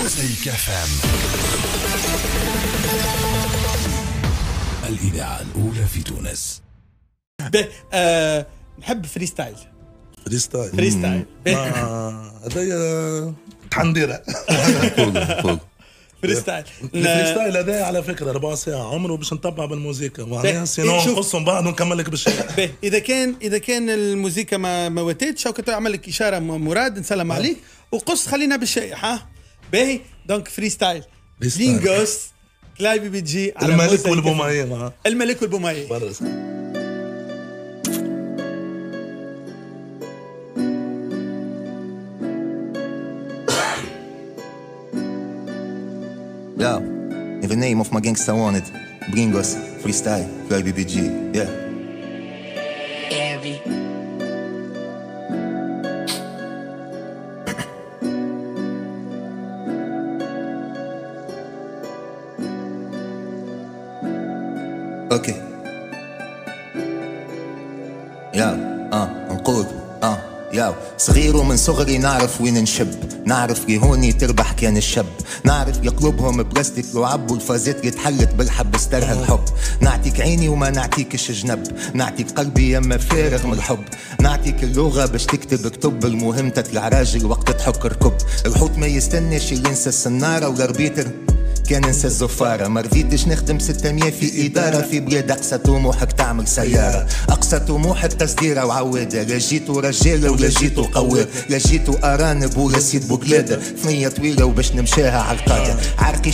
موزايك اف ام، الإذاعة الأولى في تونس. نحب فري ستايل. فري ستايل هذايا تحنديره فوق فري ستايل. الفري ستايل هذا على فكره 4 ساعات عمره باش نطبع بالموسيقى معناها سينو نقصهم بعض ونكمل لك بالشيء. اذا كان الموسيقى ما وتتش او كنت اعمل لك اشاره مراد نسلم عليك وقص خلينا بالشيء باهي. دونك فري ستايل لينغوس كلاي بي جي على الملك والبومايه الملك والبومايه. Yo, in the name of my gangsta wanted, Bringos, freestyle, Fly BBG, yeah. Okay. Yeah, نقول ياو صغير ومن صغري نعرف وين نشب، نعرف هوني تربح كان الشب، نعرف قلوبهم بلاستيك لعب والفازات يتحلت بالحب استرها الحب، نعطيك عيني وما نعطيكش جنب، نعطيك قلبي يما فارغ من الحب، نعطيك اللغة باش تكتب كتب، المهم تطلع راجل وقت تحك ركب، الحوت ما يستناش اللي ينسى السنارة والاربيتر كان ننسى الزفارة، ما رضيتش نخدم 600 في إدارة في بلاد أقصى طموحك تعمل سيارة، أقصى طموحك تصديرة وعوادة، لا جيتو رجالة ولا جيتو قواد، لا جيتو أرانب ولا سيد بوكلادة، ثنية طويلة وباش نمشاها على القادة، عرقي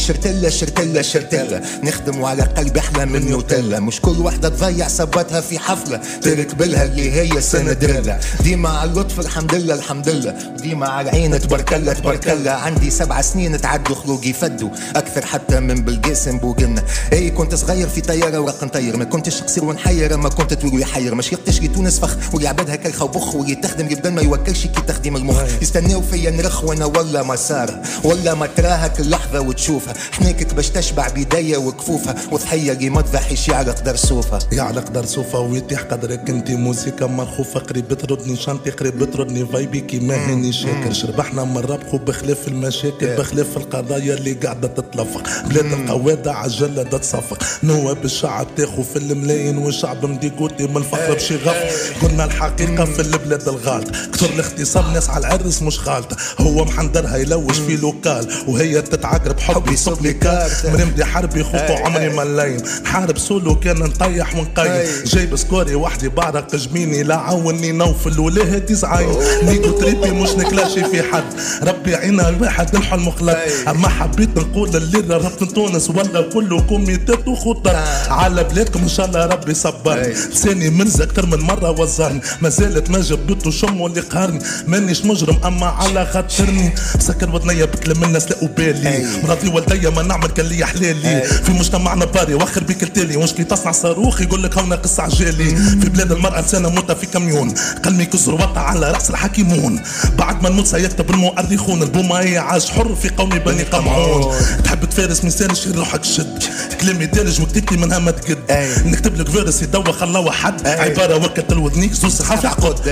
شرتلة نخدم وعلى قلبي أحلى من نوتيلا، مش كل وحدة تضيع صبتها في حفلة تركبلها اللي هي سندريلا، ديما على اللطف الحمد لله، ديما على العين تبارك الله، عندي 7 سنين تعدوا خلوقي فدوا أكثر حتى من بالقاسم بوقنا، اي كنت صغير في طياره ورق نطير، ما كنتش قصير ونحير، ما كنت طويل ويحير، ما شيقتش كي تونس فخ واللي عبادها كالخا وبخ، واللي تخدم يبدا ما يوكلش كي تخدم المخ، يستناو فيا نرخ وانا ولا مسار ولا ما تراها كل لحظه وتشوفها، حنيكك باش تشبع بدايه وكفوفها، وضحيه اللي ما تضحيش يعلق قدر صوفها، يعلق قدر صوفها ويتيح قدرك انت، موسيقى مرخوفه قريب تردني شنطي قريب تردني فايبي كيما هاني شاكر، شربحنا من ربخو بخلاف المشاكل بخلاف القضايا اللي قاعده تتلفق، بلاد القوادة عجلة تصفق، نواب الشعب تاخو في الملايين والشعب مديقوتي من الفقر بشي غف، قلنا الحقيقة في البلاد الغالط، كثر الاختصام ناس على العرس مش خالطة، هو محندرها يلوش في لوكال وهي تتعقرب حبي يصب لي كارت، مرمدي حربي خوفو عمري ما نلايم، نحارب سولو كان نطيح ونقيم، جايب سكوري وحدي بعرق جميني لا عاوني نوفل ولا هدي زعايم، نيجو تريبي مش نكلاشي في حد، ربي عينا الواحد الحلم مخلط، اما حبيت نقول اللي ربط تونس ولا كله كوميتات وخطر، على بلادكم ان شاء الله ربي صبر، لساني منزه اكثر من مره وزرني، ما زالت ما جبته شمو اللي قهرني، مانيش مجرم اما على خاطرني، مسكر وطنيه بكلم الناس لا أبالي، مرضي والديا ما نعمل كان لي حلالي، في مجتمعنا باري واخر بيك التالي، وش كي تصنع صاروخ يقول لك هونا قصه عجالي، في بلاد المراه انسانه موتة في كاميون، قلمي كسر وقع على راس الحكيمون، بعد ما نموت سيكتب المؤرخون، البوماية عاش حر في قومي بني قمعون، تحب تفارس ميسان شير روحك شد، كلامي دارج وكتبتي منها ما تقد، نكتب لك فيرس يدوخ الله وحد، عباره وكت الوذنيك زوز خاف عقد،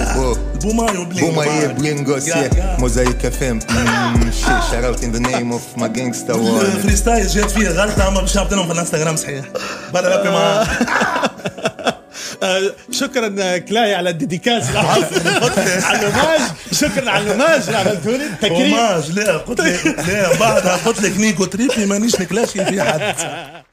بوماية بلينغوس موزايك اف ام، shout out in the name of my gangsta war. فري ستايل جات فيه غلطه اما باش نعطيهم في الانستغرام صحيح بلا ربي معاه. شكرا كلاي على الديديكاس على الهوماج، شكرا على الهوماج اللي عملته لي التكريم. هوماج لا قلت لك لا بعدها قلت لك نيكو تريبي مانيش نكلاشي في حد.